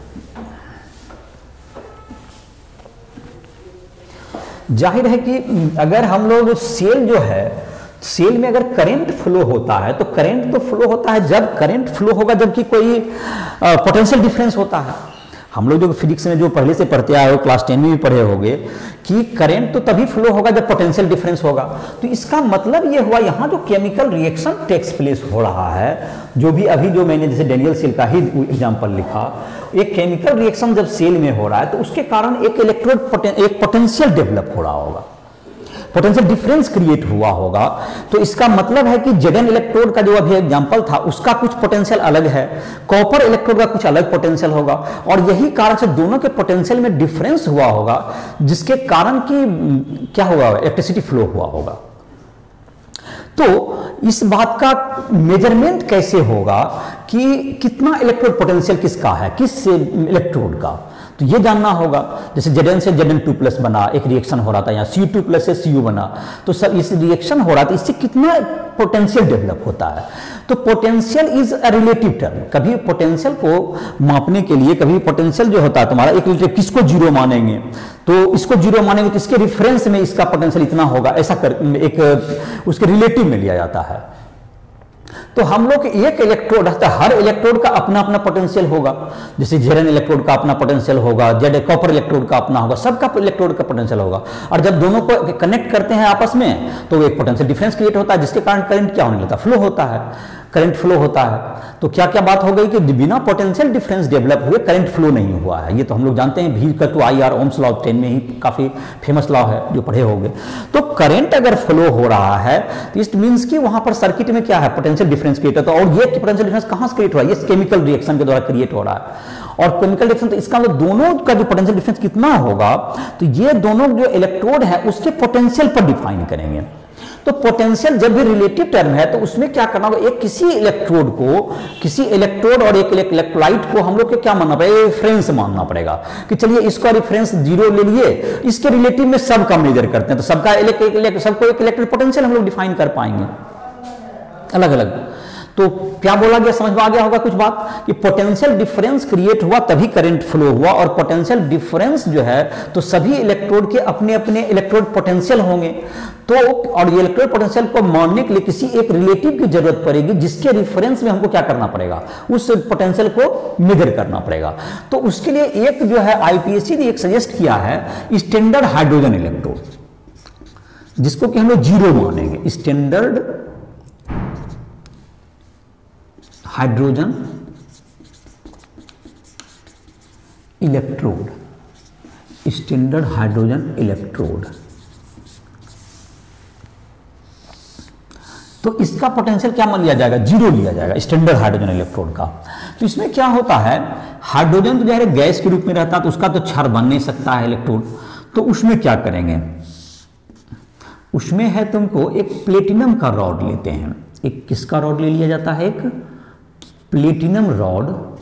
जाहिर है कि अगर हम लोग सेल जो है, सेल में अगर करंट फ्लो होता है तो करंट तो फ्लो होता है जब करंट फ्लो होगा जबकि कोई पोटेंशियल डिफरेंस होता है। हम लोग जो फिजिक्स में जो पहले से पढ़ते आए हो, क्लास टेन में भी पढ़े होंगे कि करंट तो तभी फ्लो होगा जब पोटेंशियल डिफरेंस होगा। तो इसका मतलब ये हुआ यहाँ जो केमिकल रिएक्शन टेक्स प्लेस हो रहा है, जो भी अभी जो मैंने जैसे डेनियल सेल का ही एग्जांपल लिखा, एक केमिकल रिएक्शन जब सेल में हो रहा है तो उसके कारण एक इलेक्ट्रोड एक पोटेंशियल डेवलप हो रहा होगा, पोटेंशियल डिफरेंस क्रिएट हुआ होगा। तो इसका मतलब है कि जेडन इलेक्ट्रोड का जो अभी एग्जांपल था उसका कुछ पोटेंशियल अलग है, कॉपर इलेक्ट्रोड का कुछ अलग पोटेंशियल होगा, और यही कारण से दोनों के पोटेंशियल में डिफरेंस हुआ होगा, जिसके कारण कि क्या हुआ, इलेक्ट्रिसिटी फ्लो हुआ होगा। तो इस बात का मेजरमेंट कैसे होगा कि कितना इलेक्ट्रोड पोटेंशियल किसका है, किस इलेक्ट्रोड का, तो ये जानना होगा। जैसे जेडन से जेडन टू प्लस बना, एक रिएक्शन हो रहा था, यहाँ सी टू प्लस से सी यू बना, तो सब इस रिएक्शन हो रहा था, इससे कितना पोटेंशियल डेवलप होता है। तो potential is a relative term. कभी पोटेंशियल को मापने के लिए, कभी पोटेंशियल जो होता है तुम्हारा एक रिलेटिव, किसको जीरो मानेंगे, तो इसको जीरो मानेंगे तो इसके रिफरेंस में इसका पोटेंशियल इतना होगा, ऐसा कर एक उसके रिलेटिव में लिया जाता है। तो हम लोग एक इलेक्ट्रोड है, हर इलेक्ट्रोड का अपना अपना पोटेंशियल होगा। जैसे जेडन इलेक्ट्रोड का अपना पोटेंशियल होगा, जेड कॉपर इलेक्ट्रोड का अपना होगा, सबका इलेक्ट्रोड का पोटेंशियल होगा। और जब दोनों को कनेक्ट करते हैं आपस में तो एक पोटेंशियल डिफरेंस क्रिएट होता है, जिसके कारण करंट क्या होने लगता है, फ्लो होता है, करंट फ्लो होता है। तो क्या क्या बात हो गई कि बिना पोटेंशियल डिफरेंस डेवलप हुए करंट फ्लो नहीं हुआ है। ये तो हम लोग जानते हैं, V to I R Ohm's law ten में ही काफी फेमस लॉ है जो पढ़े होंगे। तो करंट अगर फ्लो हो रहा है तो इट मींस कि वहां पर सर्किट में क्या है, पोटेंशियल डिफरेंस क्रिएट होता है। और ये पोटेंशियल डिफरेंस कहां से क्रिएट हो रहा है, ये केमिकल रिएक्शन के द्वारा क्रिएट हो रहा है। और केमिकल रिएक्शन, तो इसका मतलब दोनों का जो पोटेंशियल डिफरेंस कितना होगा, तो ये दोनों जो इलेक्ट्रोड है उसके पोटेंशियल पर डिफाइन करेंगे। तो पोटेंशियल जब भी रिलेटिव टर्म है तो उसमें क्या करना होगा, एक किसी इलेक्ट्रोड को, किसी इलेक्ट्रोड और एक इलेक्ट्रोलाइट को हम लोग को क्या मानना पड़ेगा, रेफरेंस मानना पड़ेगा कि चलिए इसका रेफरेंस जीरो ले लिए, इसके रिलेटिव में सबका मेजर करते हैं, तो सबका सबको एक इलेक्ट्रिक पोटेंशियल हम लोग डिफाइन कर पाएंगे अलग अलग। तो क्या बोला गया, समझ में आ गया होगा कुछ बात, कि पोटेंशियल डिफरेंस क्रिएट हुआ तभी करंट फ्लो हुआ, और पोटेंशियल डिफरेंस जो है तो सभी इलेक्ट्रोड के अपने अपने इलेक्ट्रोड पोटेंशियल होंगे। तो और ये इलेक्ट्रोड पोटेंशियल को मानने के लिए किसी एक रिलेटिव की जरूरत पड़ेगी, जिसके रिफरेंस में हमको क्या करना पड़ेगा, उस पोटेंशियल को मेजर करना पड़ेगा। तो उसके लिए एक जो है आईपीएससी ने एक सजेस्ट किया है स्टैंडर्ड हाइड्रोजन इलेक्ट्रोड, जिसको कि हम लोग जीरो मानेंगे, standard hydrogen electrode, standard hydrogen electrode. तो इसका पोटेंशियल क्या मान लिया जाएगा, जीरो लिया जाएगा स्टैंडर्ड हाइड्रोजन इलेक्ट्रोड का। तो इसमें क्या होता है, हाइड्रोजन तो जो है गैस के रूप में रहता है, तो उसका तो क्षार बन नहीं सकता है इलेक्ट्रोड। तो उसमें क्या करेंगे, उसमें है तुमको एक प्लेटिनम का रॉड लेते हैं। एक किसका रॉड ले लिया जाता है, एक प्लेटिनम रॉड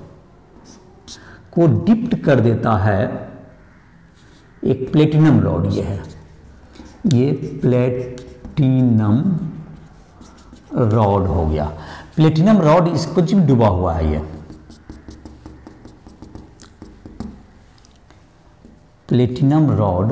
को डिप्ट कर देता है, एक प्लेटिनम रॉड ये है, ये प्लेटिनम रॉड हो गया। प्लेटिनम रॉड इसको जिम डूबा हुआ है, ये platinum rod,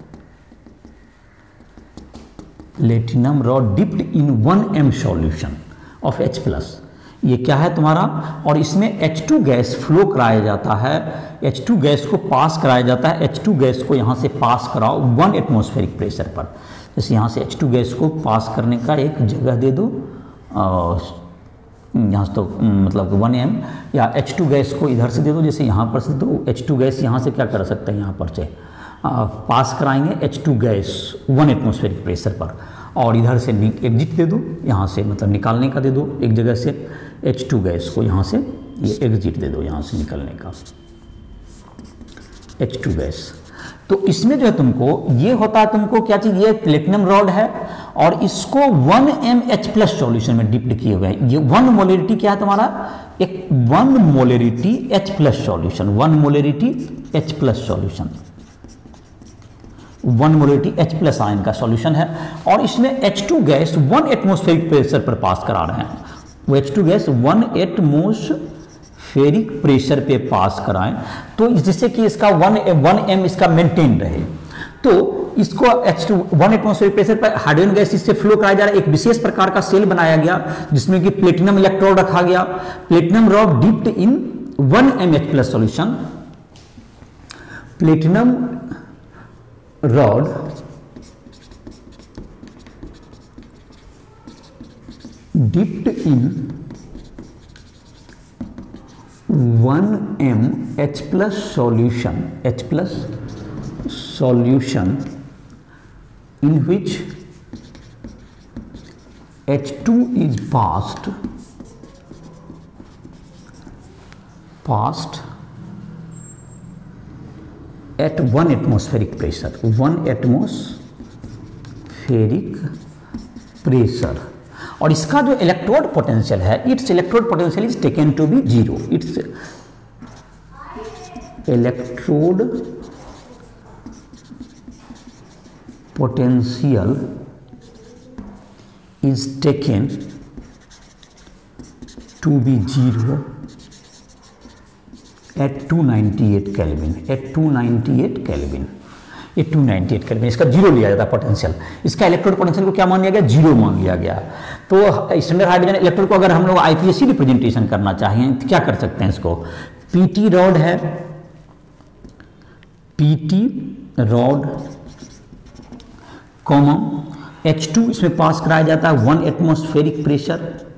platinum rod dipped in one M solution of H plus. ये क्या है तुम्हारा, और इसमें एच टू गैस फ्लो कराया जाता है, एच टू गैस को पास कराया जाता है। एच टू गैस को यहाँ से पास कराओ वन एटमॉस्फेरिक प्रेशर पर। जैसे यहाँ से एच टू गैस को पास करने का एक जगह दे दो, और यहाँ से तो मतलब वन एम, या एच टू गैस को इधर से दे दो, जैसे यहाँ पर से दो, एच टू गैस यहाँ से क्या कर सकते हैं, यहाँ पर से आ, पास कराएंगे H two gas one atmospheric pressure पर, और इधर से एग्जिट दे दो, यहाँ से मतलब निकालने का दे दो, एक जगह से एच टू गैस को यहाँ से ये एग्जिट दे दो यहाँ से निकलने का, एच टू गैस। तो इसमें जो है तुमको ये होता है, तुमको क्या चीज, ये प्लेटिनम रॉड है और इसको one M H plus solution में डिप्ट किए हुए हैं। ये वन मोलरिटी क्या है तुम्हारा, एक one molarity H plus solution, one molarity H plus solution, one molarity H plus ion का सॉल्यूशन है। और इसमें H two gas one atmospheric pressure पर पास करा रहे हैं। वो H two gas one atmospheric pressure पे पास कराएं, तो जिससे कि इसका वन वन एम इसका मेंटेन रहे। तो इसको H two one atmospheric pressure पर हाइड्रोजन गैस इससे फ्लो कराया जा रहा है। एक विशेष प्रकार का सेल बनाया गया जिसमें कि प्लेटिनम इलेक्ट्रोड रखा गया, platinum rod dipped in one M H plus solution, platinum rod dipped in one M H plus solution, H plus solution in which H two is passed passed at one atmospheric pressure, one atmospheric pressure। और इसका जो electrode potential है, it's electrode potential is taken to be zero, it's electrode potential is taken to be zero at two ninety eight Kelvin, at two ninety eight Kelvin, ये two ninety eight Kelvin इसका zero लिया जाता है potential. इसका electrode potential को क्या मान लिया गया, जीरो मान लिया गया। तो स्टैंडर्ड हाइड्रोजन इलेक्ट्रोड को अगर हम लोग आईपीएससी रिप्रेजेंटेशन करना चाहें तो क्या कर सकते हैं, इसको पीटी रॉड है, P T rod comma H two इसमें पास कराया जाता है one atmospheric pressure,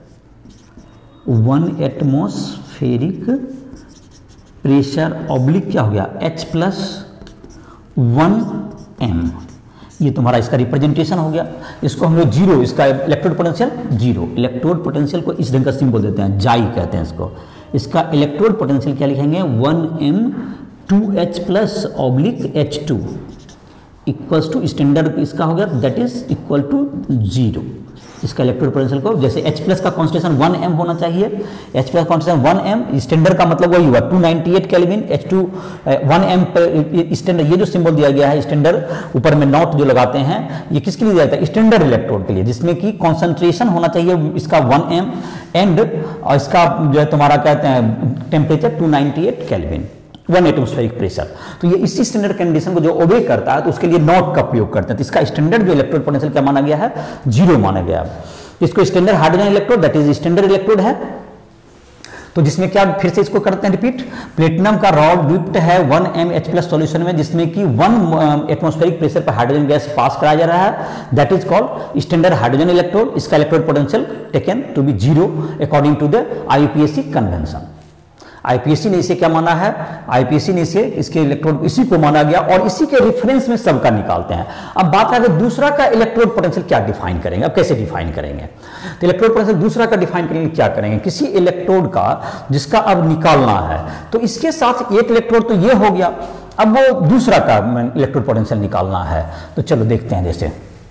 one atmospheric pressure oblique क्या हो गया H प्लस वन एम, ये तुम्हारा इसका रिप्रेजेंटेशन हो गया। इसको हम लोग जीरो, इसका electrode potential zero, electrode potential को इस ढंग का सिंबल देते हैं, जाई कहते हैं इसको। इसका इलेक्ट्रोड पोटेंशियल क्या लिखेंगे, one M two H plus oblique H two equals to standard इसका हो गया that is equal to zero. इसका इलेक्ट्रोड पोटेंशियल को जैसे H प्लस का कॉन्सेंट्रेशन वन एम होना चाहिए, H plus concentration one M, standard का मतलब वही हुआ two ninety eight Kelvin, H two one M पर स्टैंडर्ड, ये जो सिंबल दिया गया है स्टैंडर्ड ऊपर में नॉट जो लगाते हैं, ये किसके लिए दिया जाता है, स्टैंडर्ड इलेक्ट्रोड के लिए, जिसमें कि कॉन्सेंट्रेशन होना चाहिए इसका वन एम एंड और इसका जो है तुम्हारा कहते हैं temperature two ninety eight Kelvin, one atmospheric pressure. तो ये इसी स्टैंडर्ड कंडीशन को जो ओबे करता है तो उसके लिए नॉट का प्रयोग करते हैं। तो इसका स्टैंडर्ड जो इलेक्ट्रोड पोटेंशियल क्या माना गया है, जीरो माना गया है। इसको standard hydrogen electrode that is standard electrode है। तो जिसमें क्या, फिर से इसको करते हैं रिपीट, प्लेटिनम का रॉड डिप्ट है one M H plus solution में जिसमें कि वन एटमॉस्फेरिक प्रेशर पर हाइड्रोजन गैस पास कराया जा रहा है, that is called standard hydrogen electrode. इसका electrode potential taken to be zero according to the IUPAC convention. IPSC ने इसे क्या माना है, आईपीएससी ने इसे इसके इलेक्ट्रोड इसी को माना गया और इसी के रेफरेंस में सबका निकालते हैं। अब बात है दूसरा का इलेक्ट्रोड पोटेंशियल क्या डिफाइन करेंगे, अब कैसे डिफाइन करेंगे, तो इलेक्ट्रोड पोटेंशियल दूसरा का डिफाइन करेंगे, क्या करेंगे, किसी इलेक्ट्रोड का जिसका अब निकालना है तो इसके साथ एक इलेक्ट्रोड तो ये हो गया, अब वो दूसरा का इलेक्ट्रोड पोटेंशियल निकालना है। तो चलो देखते हैं, जैसे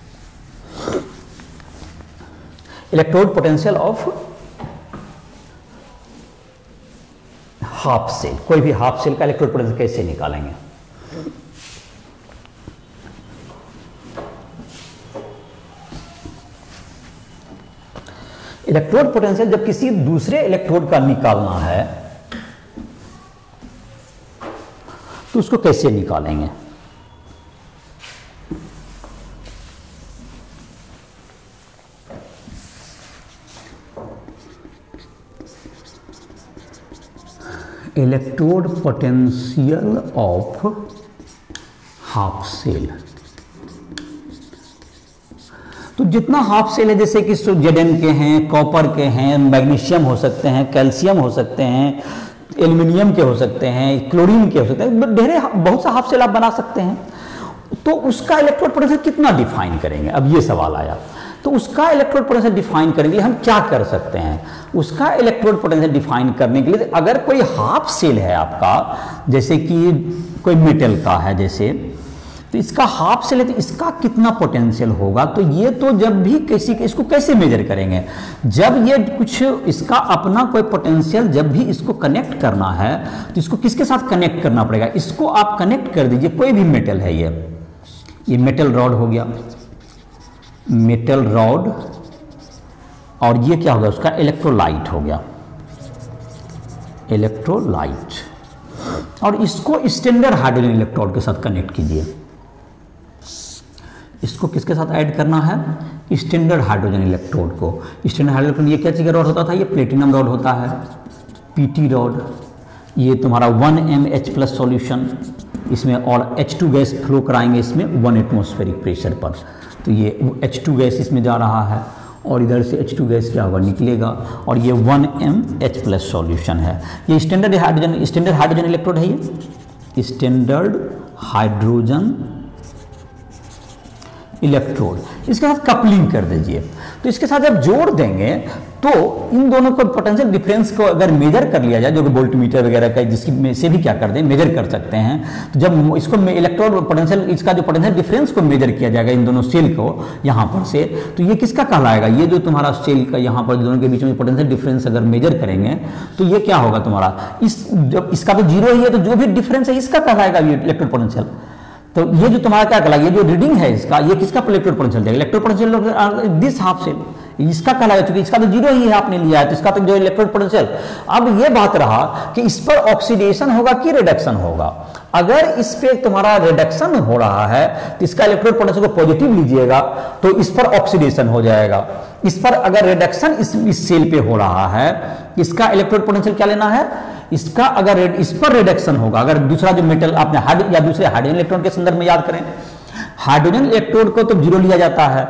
electrode potential of half cell, कोई भी हाफ सेल का इलेक्ट्रोड पोटेंशियल कैसे निकालेंगे। इलेक्ट्रोड पोटेंशियल जब किसी दूसरे इलेक्ट्रोड का निकालना है तो उसको कैसे निकालेंगे। Electrode potential of half cell, तो जितना हाफ सेल है जैसे कि जेडन के हैं, कॉपर के हैं, मैग्नीशियम हो सकते हैं, कैल्शियम हो सकते हैं, एल्यूमिनियम के हो सकते हैं, क्लोरीन के हो सकते हैं, ढेरे बहुत सा हाफ सेल आप बना सकते हैं। तो उसका इलेक्ट्रोड पोटेंशियल कितना डिफाइन करेंगे, अब ये सवाल आया। तो उसका इलेक्ट्रोड पोटेंशियल डिफाइन करने के लिए हम क्या कर सकते हैं, उसका इलेक्ट्रोड पोटेंशियल डिफाइन करने के लिए अगर कोई हाफ सेल है आपका, जैसे कि कोई मेटल का है जैसे, तो इसका हाफ सेल है तो इसका कितना पोटेंशियल होगा, तो ये तो जब भी किसी इसको कैसे मेजर करेंगे, जब ये कुछ इसका अपना कोई पोटेंशियल जब भी इसको कनेक्ट करना है तो इसको किसके साथ कनेक्ट करना पड़ेगा, इसको आप कनेक्ट कर दीजिए, कोई भी मेटल है ये ये मेटल रॉड हो गया, मेटल रॉड, और ये क्या हो गया उसका इलेक्ट्रोलाइट हो गया, इलेक्ट्रोलाइट, और इसको स्टैंडर्ड हाइड्रोजन इलेक्ट्रोड के साथ कनेक्ट कीजिए। इसको किसके साथ ऐड करना है, स्टैंडर्ड हाइड्रोजन इलेक्ट्रोड को। स्टैंडर्ड हाइड्रोजन ये क्या चीज़ का रॉड होता था, ये प्लेटिनम रॉड होता है, पीटी रॉड। ये तुम्हारा one M H plus solution इसमें, और एच टू गैस फ्लो कराएंगे इसमें वन एटमॉस्फेरिक प्रेशर पर, तो ये एच टू गैस इसमें जा रहा है और इधर से एच टू गैस क्या होगा निकलेगा, और ये one M H plus solution है। ये standard hydrogen standard hydrogen electrode है, ये स्टैंडर्ड हाइड्रोजन इलेक्ट्रोड। इसके साथ कपलिंग कर दीजिए, तो इसके साथ जब जोड़ देंगे तो इन दोनों को पोटेंशियल डिफरेंस को अगर मेजर कर लिया जाए, जो कि वोल्टमीटर वगैरह का जिसकी में से भी क्या कर दें मेजर कर सकते हैं, तो जब इसको इलेक्ट्रोड पोटेंशियल इसका जो पोटेंशियल डिफरेंस को मेजर किया जाएगा इन दोनों सेल को यहाँ पर से, तो ये किसका कहलाएगा, ये जो तुम्हारा सेल का यहाँ पर दोनों के बीच में पोटेंशियल डिफरेंस अगर मेजर करेंगे तो ये क्या होगा तुम्हारा, इस जब इसका तो जीरो ही है तो जो भी डिफरेंस है इसका कहलाएगा ये इलेक्ट्रोड पोटेंशियल। तो ये जो तुम्हारा क्या कहलाएगा, ये जो रीडिंग है इसका, ये किसका इलेक्ट्रोड पोटेंशियल देगा, electrode potential this half cell, इसका कहलाएगा, क्योंकि इसका तो जीरो ही है आपने लिया है, तो इसका तो जो इलेक्ट्रोड पोटेंशियल। अब ये बात रहा कि इस पर ऑक्सीडेशन होगा कि रिडक्शन होगा। अगर इस पे तुम्हारा रिडक्शन हो रहा है तो इसका इलेक्ट्रोड पोटेंशियल को पॉजिटिव लीजिएगा तो इस पर ऑक्सीडेशन हो जाएगा। इस पर अगर रिडक्शन इस, इस सेल पे हो रहा है, इसका इलेक्ट्रोड पोटेंशियल क्या लेना है, इसका अगर इस पर रिडक्शन होगा, अगर दूसरा जो मेटल आपने हाइड्रो या दूसरे हाइड्रोजन इलेक्ट्रॉन के संदर्भ में याद करें, हाइड्रोजन इलेक्ट्रोड को तो जीरो लिया जाता है,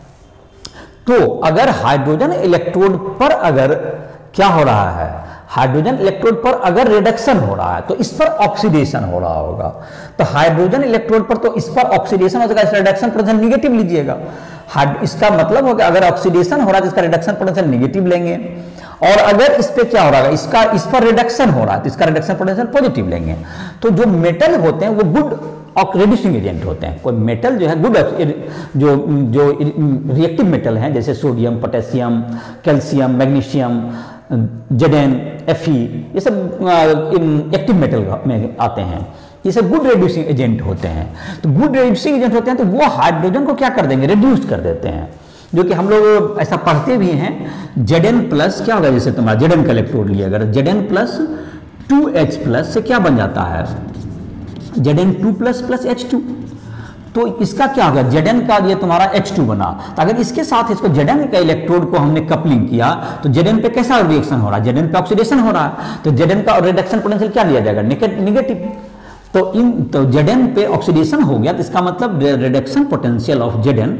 तो अगर हाइड्रोजन इलेक्ट्रोड पर अगर क्या हो रहा है, हाइड्रोजन इलेक्ट्रोड पर अगर रिडक्शन हो रहा है तो इस पर ऑक्सीडेशन हो रहा होगा। तो हाइड्रोजन इलेक्ट्रोड पर तो इस पर ऑक्सीडेशन हो जाएगा, इस रिडक्शन पोटेंशियल निगेटिव लीजिएगा। इसका मतलब होगा अगर ऑक्सीडेशन हो रहा है तो इसका रिडक्शन पोटेंशियल निगेटिव लेंगे, और अगर इस पे क्या हो रहा है, इसका इस पर रिडक्शन हो रहा है तो इसका रिडक्शन पोटेंशियल पॉजिटिव लेंगे। तो जो मेटल होते हैं वो गुड रिड्यूसिंग एजेंट होते हैं। कोई मेटल जो है गुड जो जो रिएक्टिव मेटल हैं, जैसे sodium, potassium, calcium, magnesium, Z N, F E, ये सब एक्टिव मेटल में आते हैं, ये सब गुड रिड्यूसिंग एजेंट होते हैं। तो गुड रिड्यूसिंग एजेंट होते हैं तो वो हाइड्रोजन को क्या कर देंगे, रिड्यूस कर देते हैं, जो कि हम लोग ऐसा पढ़ते भी हैं। जेडन प्लस क्या होगा, जैसे तुम्हारा जेडन का इलेक्ट्रोड लिया, अगर Z N plus two H plus से क्या बन जाता है, Z N two plus plus H two, तो इसका क्या होगा, जेडन का ये तुम्हारा एच टू बना। तो अगर इसके साथ इसको जेडन का इलेक्ट्रोड को हमने कपलिंग किया तो जेडन पे कैसा रिएक्शन हो रहा है, जेडन पे ऑक्सीडेशन हो रहा है, तो जेडन का रिडक्शन पोटेंशियल क्या लिया जाएगा, निगेटिव। तो इन तो जेडन पे ऑक्सीडेशन हो गया तो इसका मतलब reduction potential of Z N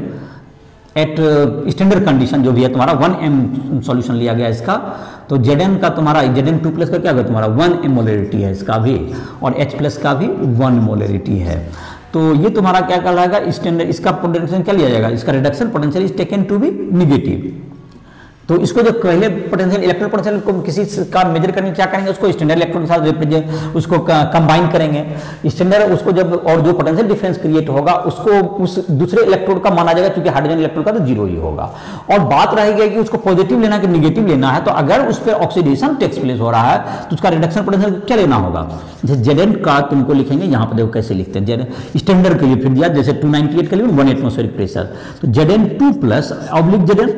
at standard condition जो भी है तुम्हारा वन एम सॉल्यूशन लिया गया इसका, तो जेडन का तुम्हारा जेडन टू प्लस का क्या होगा तुम्हारा वन एम मोलरिटी है इसका भी, और एच प्लस का भी वन मोलरिटी है। तो ये तुम्हारा क्या कहलाएगा, स्टैंडर्ड, इसका पोटेंशियल क्या लिया जाएगा, इसका reduction potential is taken to be negative. तो इसको जो पहले पोटेंशियल इलेक्ट्रॉन पोटेंशियल को किसी का मेजर करने क्या करेंगे, उसको स्टैंडर्ड इलेक्ट्रॉन के साथ रिप्रेजेंट उसको कंबाइन करेंगे, स्टैंडर्ड उसको जब, और जो पोटेंशियल डिफरेंस क्रिएट होगा उसको उस दूसरे इलेक्ट्रोड का माना जाएगा, क्योंकि हाइड्रोजन इलेक्ट्रोड का तो जीरो ही होगा। और बात रहेगी कि उसको पॉजिटिव लेना कि निगेटिव लेना है, तो अगर उस पर ऑक्सीडेशन टेक्स प्लेस हो रहा है तो उसका रिडक्शन पोटेंशियल क्या लेना होगा, जैसे जेडन का तुमको लिखेंगे यहाँ पर देखो कैसे लिखते हैं, जेडन स्टैंडर्ड के लिए फिर दिया जैसे टू नाइनटी एट के लिए वन एटमॉस्फेरिक प्रेशर, तो Z N two plus oblique Z N,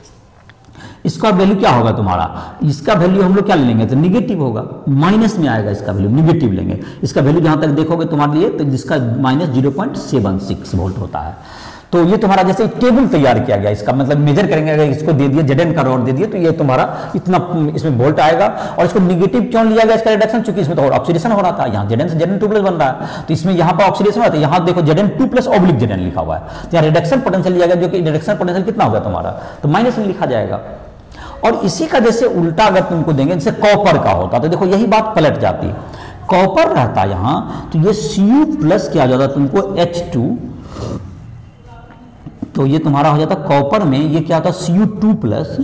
इसका वैल्यू क्या होगा तुम्हारा, इसका वैल्यू हम लोग क्या लेंगे तो निगेटिव होगा, माइनस में आएगा, इसका वैल्यू निगेटिव लेंगे। इसका वैल्यू जहां तक देखोगे तुम्हारे लिए तो जिसका minus zero point seven six volt होता है। तो ये तुम्हारा जैसे टेबल तैयार किया गया, इसका मतलब मेजर करेंगे, अगर इसको दे दिए जेडन का रॉड दे दिए तो ये तुम्हारा इतना इसमें वोल्ट आएगा। और इसको निगेटिव क्यों लिया गया इसका रिडक्शन, चूंकि इसमें तो ऑक्सीडेशन हो रहा था, यहाँ जेडन से जेडन टू प्लस बन रहा है, तो इसमें यहाँ पर ऑक्सीडेशन होता है, यहाँ देखो Z N two plus oblique Z N लिखा हुआ है, तो यहाँ रिडक्शन पोटेंशियल लिया गया, जो कि रिडक्शन पोटेंशियल कितना होगा तुम्हारा, तो माइनस में लिखा जाएगा। और इसी का जैसे उल्टा अगर तुमको देंगे, जैसे कॉपर का होता तो देखो यही बात पलट जाती, कॉपर रहता यहां तो ये Cu प्लस क्या हो जाता तुमको एच टू तो ये तुम्हारा हो जाता कॉपर में, ये क्या होता C U two plus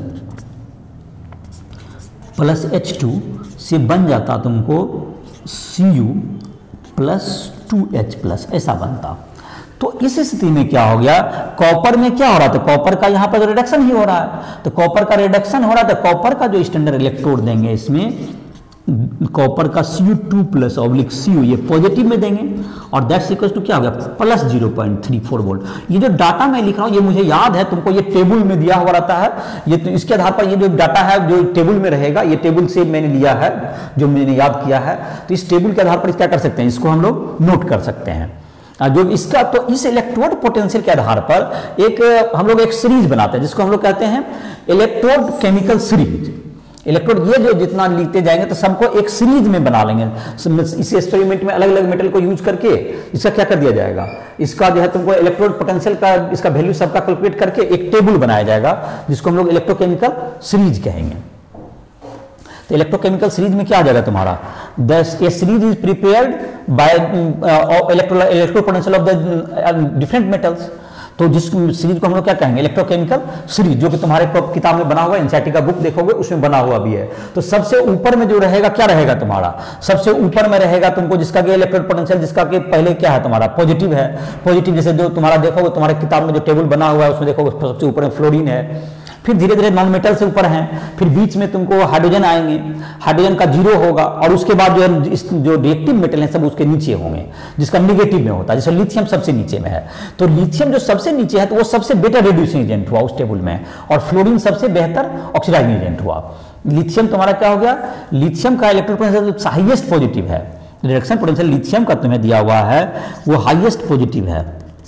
plus H two से बन जाता तुमको C U plus two H plus, ऐसा बनता। तो इस स्थिति में क्या हो गया, कॉपर में क्या हो रहा था, कॉपर का यहां पर रिडक्शन ही हो रहा है, तो कॉपर का रिडक्शन हो रहा था, कॉपर का जो स्टैंडर्ड इलेक्ट्रोड देंगे इसमें कॉपर का C U two plus oblique C U ये पॉजिटिव में देंगे, और दैट्स इक्वल टू क्या हो गया plus zero point three four volt. ये जो डाटा मैं लिख रहा हूं ये मुझे याद है, तुमको ये टेबल में दिया हुआ रहता है, ये तो इसके आधार पर ये जो डाटा है जो टेबल में रहेगा, ये टेबल से मैंने लिया है जो मैंने याद किया है, तो इस टेबल के आधार पर क्या कर सकते हैं, इसको हम लोग नोट कर सकते हैं। जो इसका तो इस इलेक्ट्रोड पोटेंशियल के आधार पर एक हम लोग एक सीरीज बनाते हैं जिसको हम लोग कहते हैं इलेक्ट्रोड केमिकल सीरीज। इलेक्ट्रोड ये जो जितना लिखते जाएंगे तो सबको एक सीरीज में बना लेंगे। इस एक्सपेरिमेंट में अलग अलग मेटल को यूज करके इसका क्या कर दिया जाएगा, इसका जो है तुमको इलेक्ट्रोड पोटेंशियल का इसका वैल्यू सबका कैलकुलेट करके एक टेबल बनाया जाएगा जिसको हम लोग इलेक्ट्रोकेमिकल सीरीज कहेंगे। तो इलेक्ट्रोकेमिकल सीरीज में क्या आ जाएगा तुम्हारा, the series is prepared by electro potential of the different metals. तो जिस सीरीज को हम लोग क्या कहेंगे इलेक्ट्रोकेमिकल सीरीज, जो कि तुम्हारे किताब में बना हुआ है, एनसीईआरटी का बुक देखोगे उसमें बना हुआ भी है। तो सबसे ऊपर में जो रहेगा क्या रहेगा तुम्हारा, सबसे ऊपर में रहेगा तुमको जिसका कि इलेक्ट्रोड पोटेंशियल जिसका कि पहले क्या है तुम्हारा पॉजिटिव है, पॉजिटिव जैसे जो तुम्हारा देखोगे तुम्हारे किताब में जो टेबल बना हुआ है उसमें देखोगे सबसे ऊपर में फ्लोरीन है, फिर धीरे धीरे नॉन मेटल से ऊपर हैं, फिर बीच में तुमको हाइड्रोजन आएंगे, हाइड्रोजन का जीरो होगा, और उसके बाद जो है इस जो रिएक्टिव मेटल हैं सब उसके नीचे होंगे जिसका निगेटिव में होता है, जैसे लिथियम सबसे नीचे में है। तो लिथियम जो सबसे नीचे है तो वो सबसे बेटर रिड्यूसिंग एजेंट हुआ उस टेबल में, और फ्लोरीन सबसे बेहतर ऑक्सीडाइजिंग एजेंट हुआ। लिथियम तुम्हारा क्या हो गया, लिथियम का इलेक्ट्रॉन पोटेंशियल हाईएस्ट पॉजिटिव है, रिडक्शन पोटेंशियल लिथियम का तुम्हें दिया हुआ है वो हाईएस्ट पॉजिटिव है,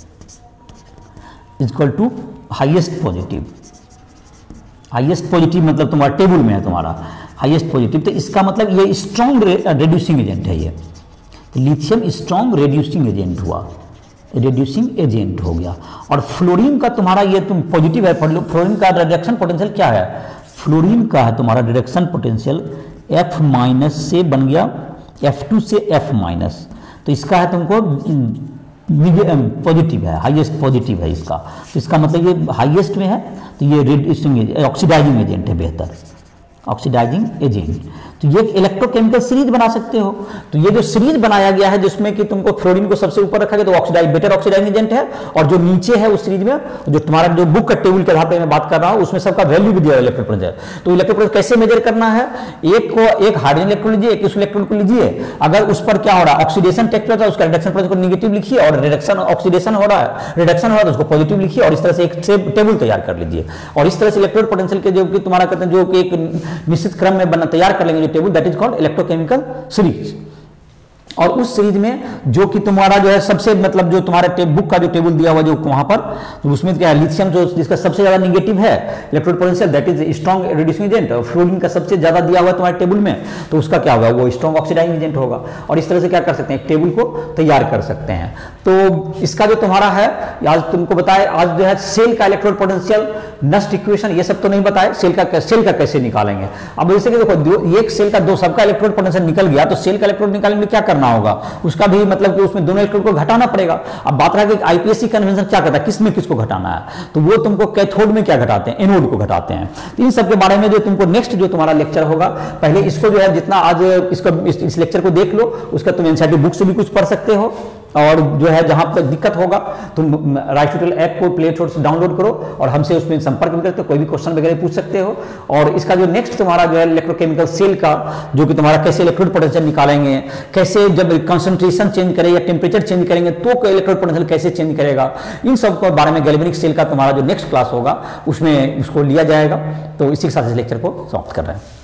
equal to highest positive. Highest positive मतलब तुम्हारा टेबल में है तुम्हारा हाईएस्ट पॉजिटिव, तो इसका मतलब ये स्ट्रॉन्ग रिड्यूसिंग एजेंट है। ये तो लिथियम स्ट्रॉन्ग रिड्यूसिंग एजेंट हुआ, रिड्यूसिंग एजेंट हो गया। और फ्लोरीन का तुम्हारा ये तुम पॉजिटिव है, फ्लोरीन का रिडक्शन पोटेंशियल क्या है, फ्लोरीन का है तुम्हारा रिडक्शन पोटेंशियल एफ माइनस से बन गया एफ टू से एफ माइनस, तो इसका है तुमको पॉजिटिव है, हाईएस्ट पॉजिटिव है इसका, तो इसका मतलब ये हाईएस्ट में है, तो ये रिड्यूसिंग ऑक्सीडाइजिंग एजेंट है, बेहतर ऑक्सीडाइजिंग एजेंट। तो ये इलेक्ट्रोकेमिकल सीरीज बना सकते हो। तो ये जो सीरीज बनाया गया है जिसमें कि तुमको फ्लोरीन को सबसे ऊपर रखा गया तो ऑक्सीडाइज बेटर ऑक्सीडाइजिंग एजेंट है, और जो नीचे है उस सीरीज में जो तुम्हारा जो बुक का टेबल के आधार पर मैं बात कर रहा हूं उसमें सबका वैल्यू भी दिया है इलेक्ट्रोड पोटेंशियल। तो इलेक्ट्रोड पोटेंशियल कैसे मेजर करना है, एक को एक हाइड्रोजन इलेक्ट्रॉन लीजिए, एक इस इलेक्ट्रॉन को लीजिए, अगर उस पर क्या हो रहा है ऑक्सीडेशन टेक प्लेस है उसका रिडक्शन पोटेंशियल को नेगेटिव लिखिए, और रिडक्शन ऑक्सीडेशन हो रहा है रिडक्शन हो रहा है तो उसको पॉजिटिव लिखिए, और इस तरह से एक टेबल तैयार कर लीजिए। और इस तरह से इलेक्ट्रोड पोटेंशियल के जो कि तुम्हारा कहते हैं जो कि एक निश्चित क्रम में बना तैयार कर लेंगे जो table, that is called electrochemical series. और उस सीरीज में जो कि तुम्हारा जो है सबसे मतलब जो तुम्हारे बुक का जो टेबल दिया हुआ जो वहां पर तो उसमें क्या है लिथियम जो जिसका सबसे ज्यादा नेगेटिव है electrode potential that is strong reducing agent, और फ्लोरीन का सबसे ज्यादा दिया हुआ है तुम्हारे टेबल में तो उसका क्या होगा वो स्ट्रॉन्ग ऑक्सीडाइजिंग एजेंट होगा। और इस तरह से क्या कर सकते हैं एक टेबल को तैयार कर सकते हैं। तो इसका जो तुम्हारा है आज तुमको बताए आज जो है सेल का इलेक्ट्रोड पोटेंशियल नस्ट इक्वेशन ये सब तो नहीं बताए, सेल का सेल का कैसे निकालेंगे। अब जैसे कि देखो एक सेल का दो सबका इलेक्ट्रोड पोटेंशियल निकल गया तो सेल का इलेक्ट्रोड निकालने में क्या करना होगा, उसका भी मतलब कि उसमें दोनों इलेक्ट्रोड को घटाना पड़ेगा। अब बात रहा कि आईपीएससी कन्वेंशन क्या कहता है किस में किसको घटाना है, तो वो तुमको कैथोड में क्या घटाते हैं एनोड को घटाते हैं। तो इन सब के बारे में जो तुमको नेक्स्ट जो तुम्हारा लेक्चर होगा पहले इसको जो है जितना आज इसको इस, इस लेक्चर को देख लो उसका तुम एनसीईआरटी बुक से भी कुछ पढ़ सकते हो, और जो है जहां तक दिक्कत होगा तुम राइट ट्यूटोरियल ऐप को प्ले स्टोर से डाउनलोड करो और हमसे उसमें संपर्क भी करते हो, कोई भी क्वेश्चन वगैरह पूछ सकते हो। और इसका जो नेक्स्ट तुम्हारा जो है इलेक्ट्रोकेमिकल सेल का जो कि तुम्हारा कैसे इलेक्ट्रोड पोटेंशियल निकालेंगे, कैसे जब कंसंट्रेशन चेंज करें या टेम्परेचर चेंज करेंगे तो इलेक्ट्रोड पोटेंशियल कैसे चेंज करेगा, इन सब के बारे में गैल्वेनिक सेल का तुम्हारा जो नेक्स्ट क्लास होगा उसमें उसको लिया जाएगा। तो इसी के साथ इस लेक्चर को समाप्त कर रहे हैं।